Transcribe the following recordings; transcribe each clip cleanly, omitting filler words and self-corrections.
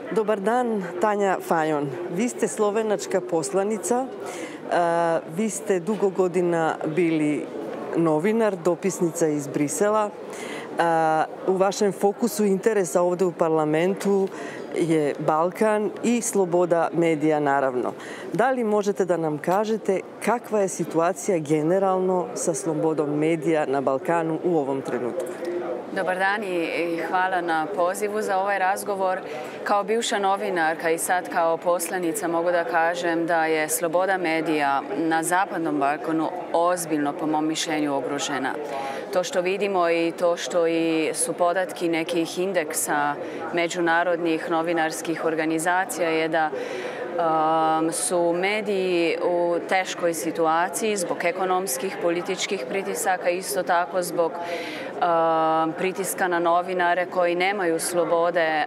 Dobar dan, Tanja Fajon. Vi ste slovenačka poslanica, vi ste dugo godina bili novinar, dopisnica iz Brisela. U vašem fokusu interesa ovde u parlamentu je Balkan i sloboda medija, naravno. Da li možete da nam kažete kakva je situacija generalno sa slobodom medija na Balkanu u ovom trenutku? Dobar dan i hvala na pozivu za ovaj razgovor. Kao bivša novinarka i sad kao poslanica mogu da kažem da je sloboda medija na Zapadnom Balkanu ozbiljno, po mom mišljenju, ugrožena. To što vidimo i to što su podatki nekih indeksa međunarodnih novinarskih organizacija je da su mediji u teškoj situaciji zbog ekonomskih, političkih pritisaka, isto tako zbog pritiska na novinare koji nemaju slobode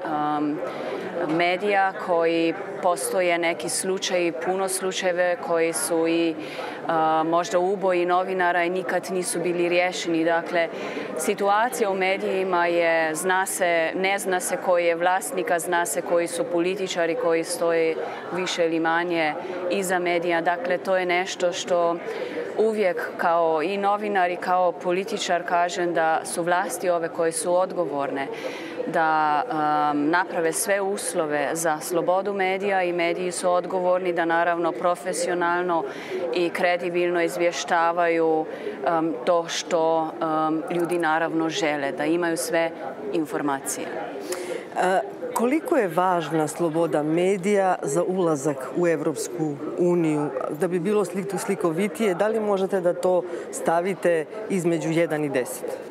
medija, koji postoje neki slučaji, puno slučajeve koji su i možda uboji novinara i nikad nisu bili riješeni. Dakle, situacija u medijima je, ne zna se koji je vlasnika, zna se koji su političari koji stoje više ili manje iza medija. Dakle, to je nešto što uvijek kao i novinar i kao političar kažem da su vlasti ove koje su odgovorne da naprave sve uslove za slobodu medija i mediji su odgovorni da naravno profesionalno i kredibilno izvještavaju to što ljudi naravno žele, da imaju sve informacije. Koliko je važna sloboda medija za ulazak u Evropsku uniju? Da bi bilo slikovitije, da li možete da to stavite između 1 i 10?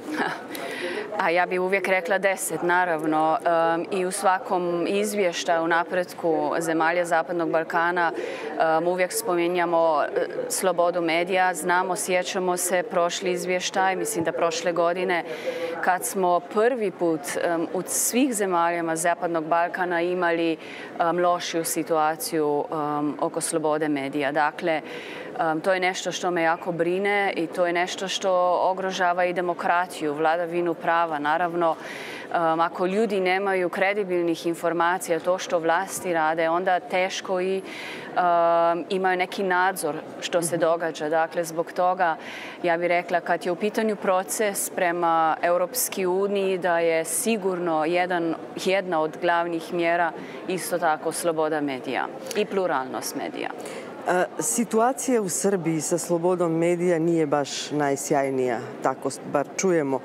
A ja bih uvijek rekla 10, naravno. I u svakom izvještaju napretku zemalja Zapadnog Balkana uvijek spominjamo slobodu medija. Znamo, sjećamo se prošli izvještaj, mislim da prošle godine, kad smo prvi put u svih zemaljama Zapadnog Balkana imali lošiju situaciju oko slobode medija. Dakle, to je nešto što me jako brine i to je nešto što ugrožava i demokratiju, vladavinu prava. Naravno, ako ljudi nemaju kredibilnih informacija, to što vlasti rade, onda teško i imaju neki nadzor što se događa. Dakle, zbog toga ja bih rekla kad je u pitanju proces prema Europskoj uniji da je sigurno jedna od glavnih mjera isto tako sloboda medija i pluralnost medija. Situacija u Srbiji sa slobodom medija nije baš najsjajnija, tako bar čujemo.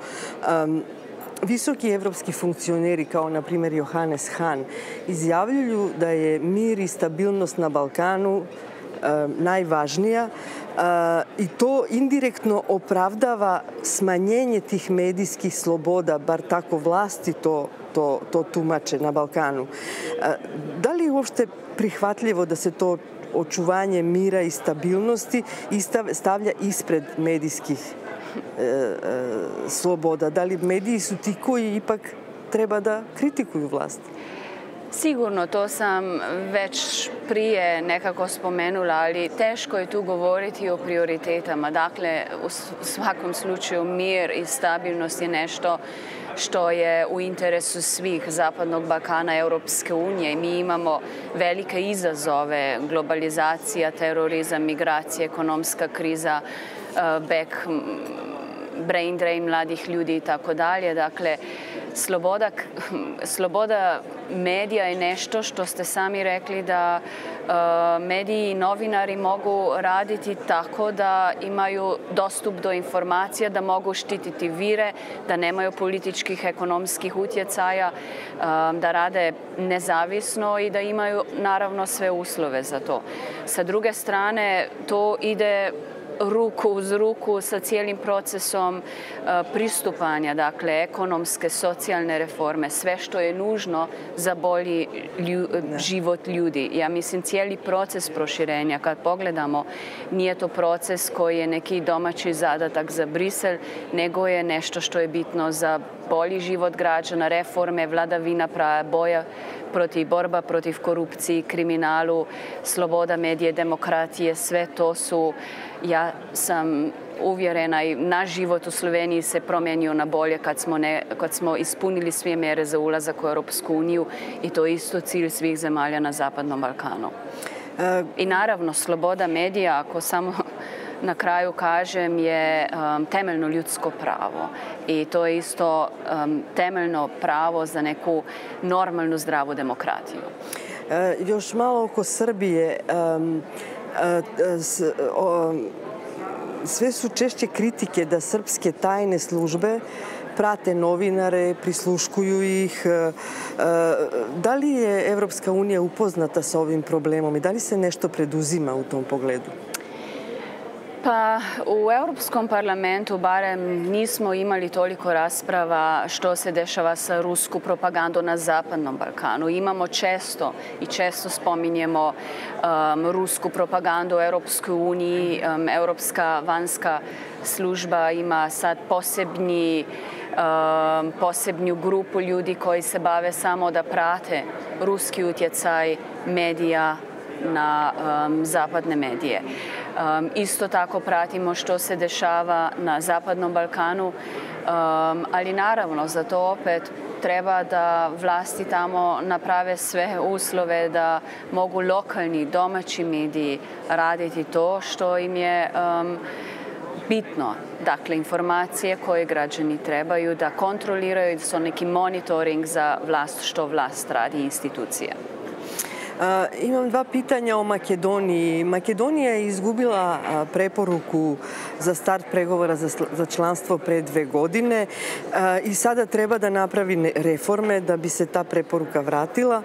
Visoki evropski funkcioneri, kao na primjer Johannes Hahn, izjavljuju da je mir i stabilnost na Balkanu najvažnija i to indirektno opravdava smanjenje tih medijskih sloboda, bar tako vlasti to tumače na Balkanu. Da li je uopšte prihvatljivo da se to očuvanje mira i stabilnosti stavlja ispred medijskih sloboda? Da li mediji su ti koji ipak treba da kritikuju vlast? Sigurno, to sam već prije nekako spomenula, ali teško je tu govoriti o prioritetama. Dakle, u svakom slučaju mir i stabilnost je nešto što je u interesu svih Zapadnog Balkana, Europske unije. I mi imamo velike izazove, globalizacija, terorizam, migracija, ekonomska kriza, brain drain mladih ljudi i tako dalje. Dakle, sloboda medija je nešto što ste sami rekli da mediji i novinari mogu raditi tako da imaju dostup do informacija, da mogu štititi vire, da nemaju političkih, ekonomskih utjecaja, da rade nezavisno i da imaju naravno sve uslove za to. Sa druge strane, to ide ruku uz ruku sa cijelim procesom pristupanja, dakle, ekonomske, socijalne reforme, sve što je nužno za bolji život ljudi. Ja mislim, cijeli proces proširenja, kad pogledamo, nije to proces koji je neki domaći zadatak za Brisel, nego je nešto što je bitno za bolji život građana, reforme, vladavina prava, borba protiv korupciji, kriminalu, sloboda medije, demokratije, sve to su, ja sam uvjerena, i naš život u Sloveniji se promijenio na bolje kad smo ispunili sve mjere za ulazak u Europsku uniju, i to je isto cilj svih zemalja na Zapadnom Balkanu. I naravno, sloboda medija, ako samo na kraju kažem, je temeljno ljudsko pravo. I to je isto temeljno pravo za neku normalnu, zdravu demokratiju. Još malo oko Srbije. Sve su češće kritike da srpske tajne službe prate novinare, prisluškuju ih. Da li je Evropska unija upoznata sa ovim problemom i da li se nešto preduzima u tom pogledu? Pa u Europskom parlamentu barem nismo imali toliko rasprava što se dešava sa rusku propagandom na Zapadnom Balkanu. Imamo često spominjemo rusku propagandu u Europskoj uniji. Europska vanjska služba ima sad posebnu grupu ljudi koji se bave samo da prate ruski utjecaj medija na zapadne medije. Isto tako pratimo što se dešava na Zapadnom Balkanu, ali naravno za to opet treba da vlasti tamo naprave sve uslove da mogu lokalni, domaći mediji raditi to što im je bitno. Dakle, informacije koje građani trebaju da kontroliraju, da su neki monitoring za vlast, što vlast radi, institucija. Imam dva pitanja o Makedoniji. Makedonija je izgubila preporuku za start pregovora za članstvo pre 2 godine i sada treba da napravi reforme da bi se ta preporuka vratila.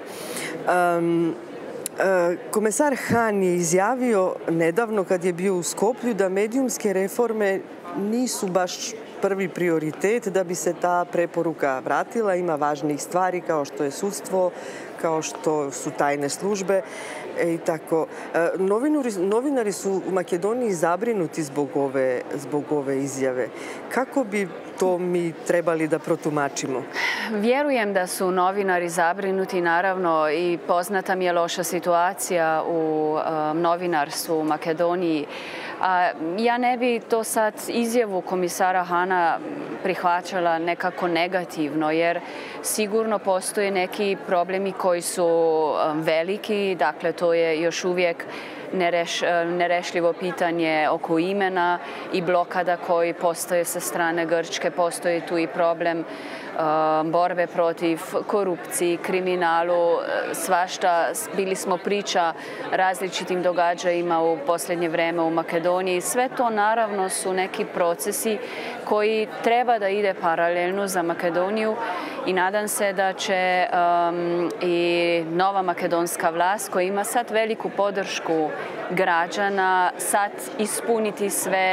Komesar Han je izjavio nedavno kad je bio u Skoplju da medijumske reforme nisu baš prvi prioritet da bi se ta preporuka vratila. Ima važnijih stvari kao što je sudstvo, kao što su tajne službe i tako. Novinari su u Makedoniji zabrinuti zbog ove izjave. Kako bi to mi trebali da protumačimo? Vjerujem da su novinari zabrinuti, naravno, i poznata mi je loša situacija u novinarstvu u Makedoniji. Ja ne bi to sad izjavu komisara Hana prihvaćala nekako negativno, jer sigurno postoje neki problemi koji su veliki. Dakle, to je još uvijek nerešljivo pitanje oko imena i blokada koji postoje sa strane Grčke. Postoji tu i problem borbe protiv korupciji, kriminalu, svašta. Bili smo priča različitim događajima u posljednje vreme u Makedoniji. Sve to naravno su neki procesi koji treba da ide paralelno za Makedoniju i nadam se da će i nova makedonska vlast koja ima sad veliku podršku građana sad ispuniti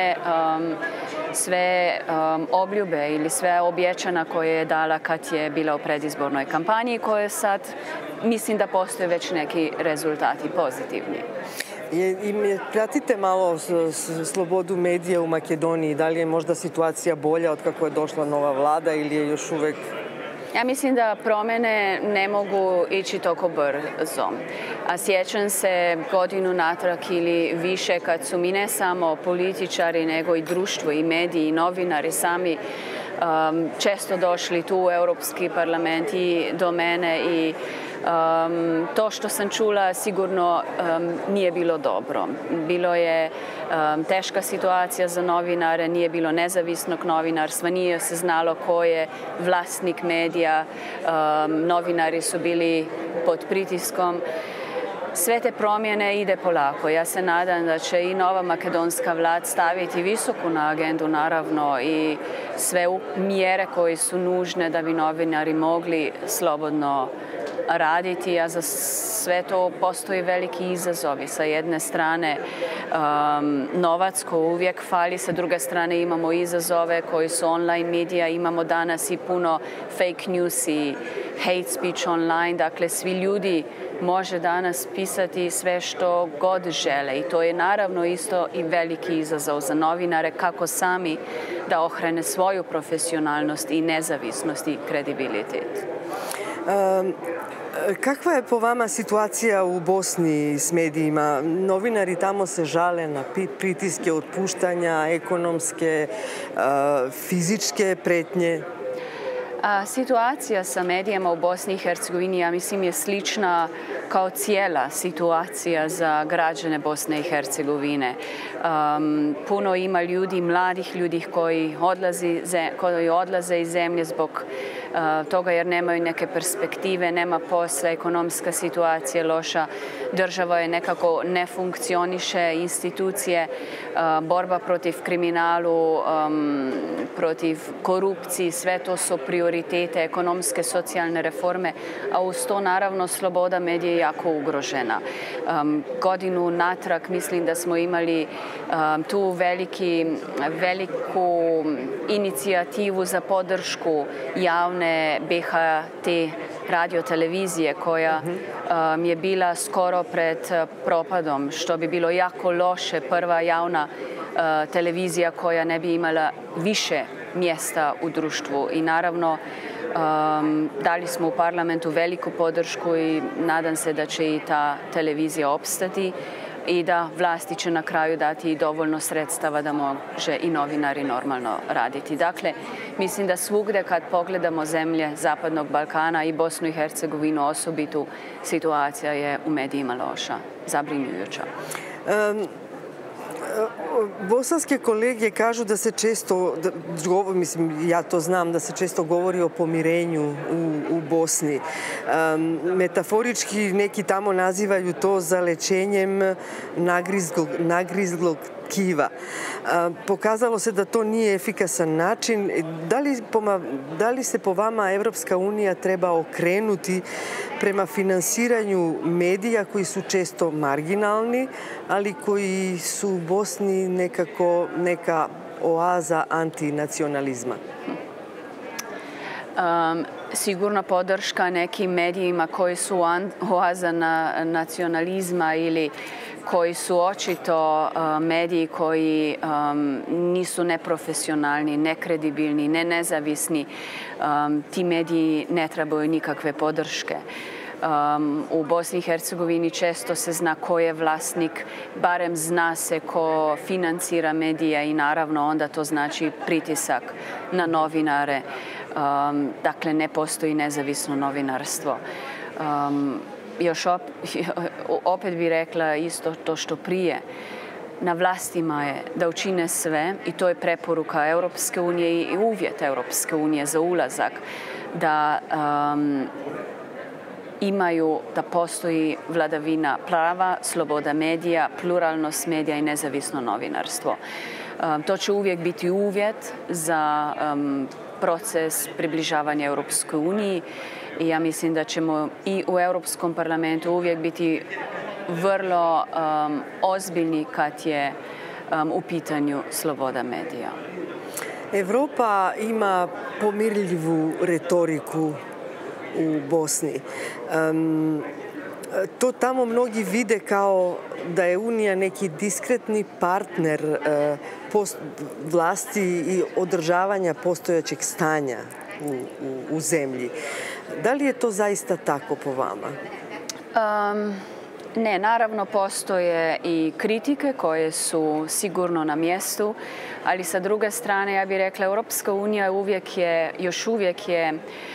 sve obljube ili sve objećana koje je dala kad je bila u predizbornoj kampanji, koje sad mislim da postoje već neki rezultati pozitivni. Pratite malo slobodu medija u Makedoniji. Da li je možda situacija bolja od kako je došla nova vlada ili je još uvek... Ja mislim da promjene ne mogu ići toliko brzo. A sjećam se godinu natrag ili više kad su mi ne samo političari nego i društvo i mediji i novinari sami često došli tu u Europski parlament i do mene i to što sam čula sigurno nije bilo dobro. Bilo je teška situacija za novinare, nije bilo nezavisnog novinarstva, nije se znalo ko je vlasnik medija, novinari su bili pod pritiskom. Sve te promjene ide polako. Ja se nadam da će i nova makedonska vlada staviti visoko na agendu, naravno, i sve mjere koje su nužne da bi novinari mogli slobodno raditi, a za sve to postoji veliki izazovi. Sa jedne strane novac koji uvijek fali, sa druge strane imamo izazove koji su online medija, imamo danas i puno fake news i hate speech online, dakle svi ljudi može danas pisati sve što god žele i to je naravno isto i veliki izazov za novinare kako sami da ohrane svoju profesionalnost i nezavisnost i kredibilitet. Kakva je po vama situacija u Bosni s medijima? Novinari tamo se žale na pritiske otpuštanja, ekonomske, fizičke pretnje. Situacija sa medijama u Bosni i Hercegovini, ja mislim, je slična kao cijela situacija za građane Bosne i Hercegovine. Puno ima ljudi, mladih ljudi koji odlaze iz zemlje zbog toga jer nemaju neke perspektive, nema posla, ekonomska situacija je loša, država je nekako ne funkcioniše, institucije, borba protiv kriminalu, protiv korupcije, sve to su prioritete, ekonomske, socijalne reforme, a uz to naravno sloboda medija je jako ugrožena. Godinu natrag mislim da smo imali tu veliku inicijativu za podršku javne BHT radiotelevizije koja je bila skoro pred propadom, što bi bilo jako loše, prva javna televizija koja ne bi imala više mjesta u društvu. I naravno dali smo u parlamentu veliku podršku i nadam se da će i ta televizija opstati i da vlasti će na kraju dati i dovoljno sredstava da može i novinari normalno raditi. Dakle, mislim da svugde kad pogledamo zemlje Zapadnog Balkana i Bosnu i Hercegovinu osobitu, situacija je u medijima loša, zabrinjujuća. Bosanske kolege kažu da se često, mislim, ja to znam, da se često govori o pomirenju u Bosni. Metaforički neki tamo nazivaju to zalečenjem nagrizglog tkiva. Pokazalo se da to nije efikasan način. Da li se po vama Evropska unija treba okrenuti prema finansiranju medija koji su često marginalni, ali koji su u Bosni nekako neka oaza antinacionalizma? Sigurno podrška nekim medijima koji su oaza nacionalizma ili koji su očito mediji koji nisu neprofesionalni, nekredibilni, nezavisni. Ti mediji ne trebaju nikakve podrške. U Bosni i Hercegovini često se zna ko je vlasnik, barem zna se ko financira medija i naravno onda to znači pritisak na novinare. Dakle, ne postoji nezavisno novinarstvo. Još opet bih rekla isto to što prije. Na vlastima je da učine sve, i to je preporuka Europske unije i uvjet Europske unije za ulazak, da imaju da postoji vladavina prava, sloboda medija, pluralnost medija i nezavisno novinarstvo. To će uvijek biti uvjet za proces približavanja Europskoj uniji i ja mislim da ćemo i u Europskom parlamentu uvijek biti vrlo ozbiljni kad je u pitanju sloboda medija. Evropa ima pomirljivu retoriku u Bosni. To tamo mnogi vide kao da je Unija neki diskretni partner vlasti i održavanja postojećeg stanja u zemlji. Da li je to zaista tako po vama? Ne, naravno postoje i kritike koje su sigurno na mjestu, ali sa druge strane ja bih rekla Europska unija još uvijek je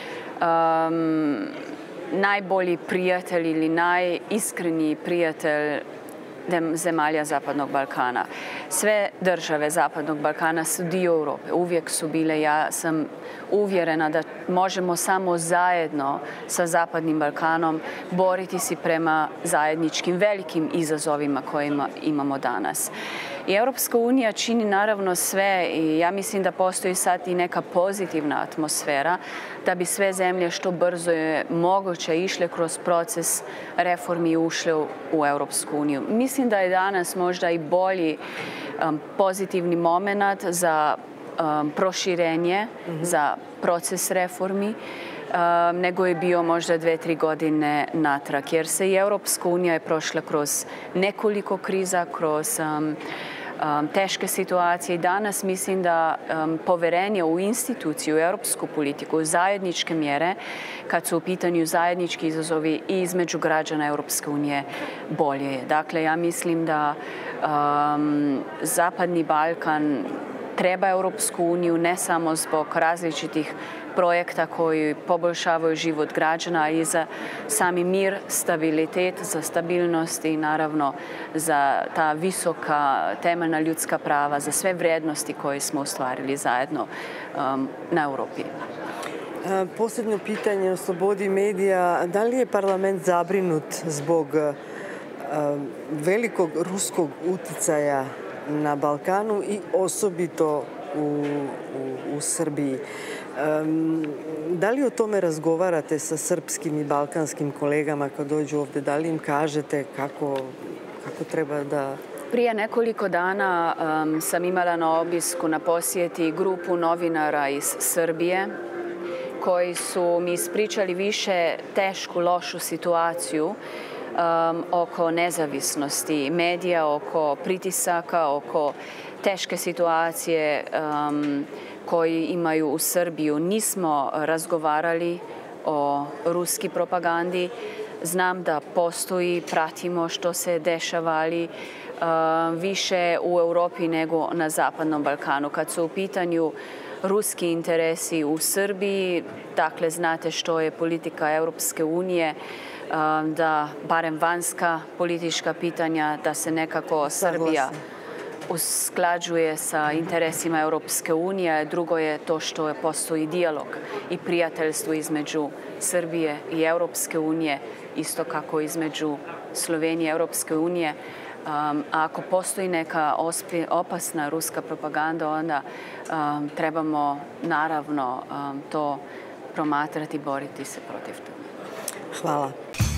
najbolji prijatelj ili najiskreniji prijatelj zemalja Zapadnog Balkana. Sve države Zapadnog Balkana su dio Europe, uvijek su bile. Ja sam uvjerena da možemo samo zajedno sa Zapadnim Balkanom boriti se prema zajedničkim velikim izazovima koje imamo danas. I Europska unija čini naravno sve i ja mislim da postoji sad i neka pozitivna atmosfera da bi sve zemlje što brzo je moguće išle kroz proces reformi i ušle u Europsku uniju. Mislim da je danas možda i bolji pozitivni moment za proširenje, za proces reformi, nego je bio možda 2-3 godine natrag. Jer se i Europska unija je prošla kroz nekoliko kriza, kroz teške situacije. I danas mislim da poverenje u instituciju, u europsku politiku, u zajedničke mjere, kad su u pitanju zajednički izazovi i između građana Europske unije, bolje je. Dakle, ja mislim da Zapadni Balkan treba Europsku uniju ne samo zbog različitih projekta koji poboljšavaju život građana i za sami mir, stabilitet, za stabilnost i naravno za ta visoka temeljna ljudska prava, za sve vrijednosti koje smo ostvarili zajedno na Europi. Posljednje pitanje o slobodi medija. Da li je parlament zabrinut zbog velikog ruskog uticaja na Balkanu i osobito u Srbiji? Da li o tome razgovarate sa srpskim i balkanskim kolegama kad dođu ovdje? Da li im kažete kako treba da... Prije nekoliko dana sam imala na obisku, na posjeti grupu novinara iz Srbije koji su mi ispričali više tešku, lošu situaciju oko nezavisnosti medija, oko pritisaka, oko teške situacije koji imaju u Srbiju. Nismo razgovarali o ruski propagandi. Znam da postoji, pratimo što se dešava, ali više u Europi nego na Zapadnom Balkanu. Kad su u pitanju ruski interesi u Srbiji, dakle, znate što je politika Europske unije, da barem vanjska politička pitanja, da se nekako Srbija usklađuje sa interesima Europske unije. Drugo je to što postoji dijalog i prijateljstvo između Srbije i Europske unije, isto kako između Slovenije i Europske unije. A ako postoji neka opasna ruska propaganda, onda trebamo naravno to promatrati i boriti se protiv toga. Hvala.